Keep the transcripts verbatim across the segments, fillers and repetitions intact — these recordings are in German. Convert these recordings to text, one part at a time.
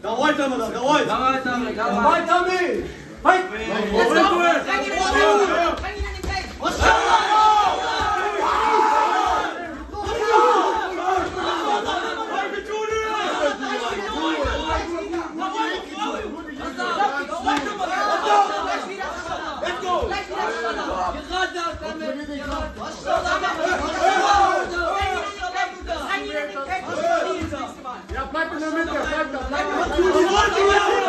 Давай, Тамара, давай! Давай, Тамара, давай! Давай, Тами! Fight! Let's go! Hang in on the cage! Ja, bleib in der Mitte, bleib da, bleib da.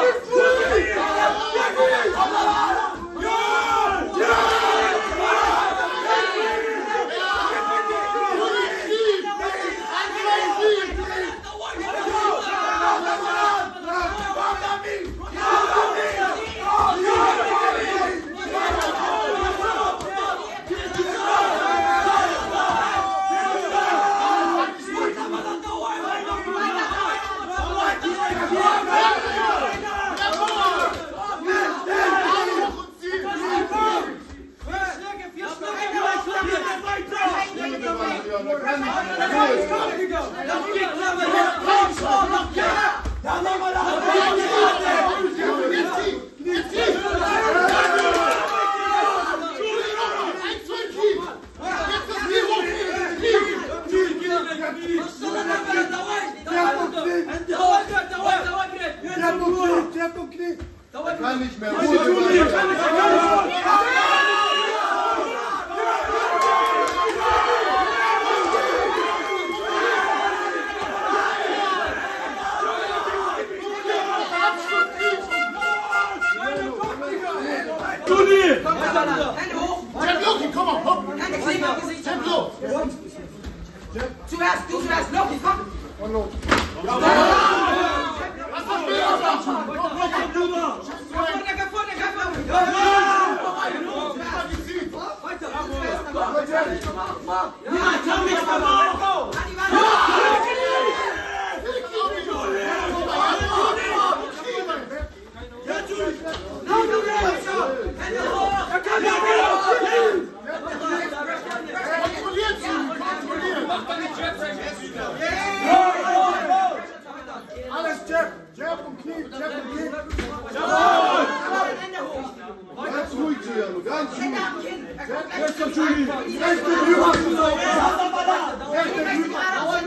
Er kann nicht mehr. Juni! Hände hoch! Loki, komm mal, hopp! Hände kleben am Gesicht! Tempo! Zuerst, du zuerst! Loki, komm! Und los! Was hast du Bruder! vorne, geh vorne, geh vorne! Weiter! Ja, komm nicht mehr mal! Alles Jab, Jab und Knie, Jab und Knie. Ganz ruhig, Giuliano, ganz ruhig. Jetzt kommt Juni. Rechte drüber. Rechte drüber.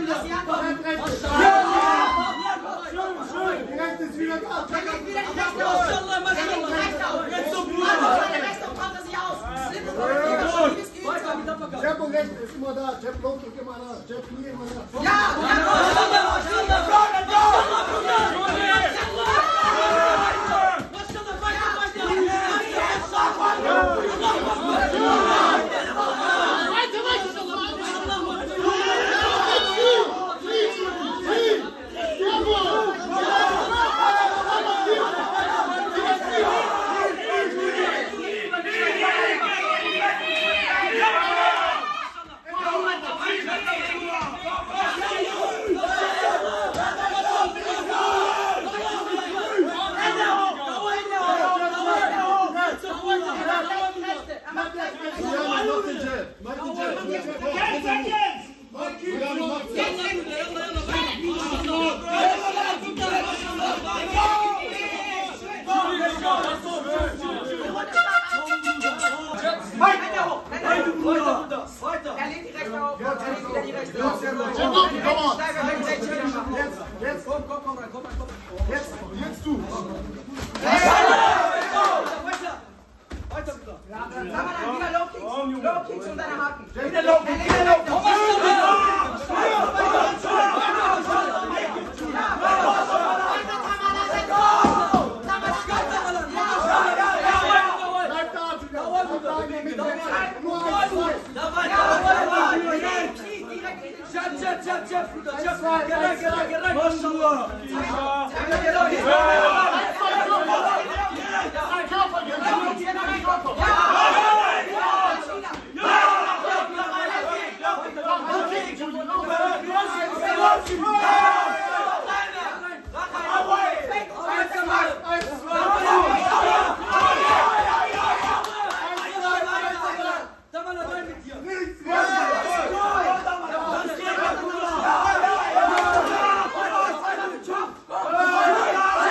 Die rechte ist wieder da. Jab und rechte ist immer da. Jab Loki ist immer da. Jab Knie immer da. Jetzt du! Nichts!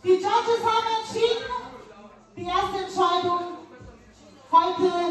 Die Judges haben entschieden, die erste Entscheidung heute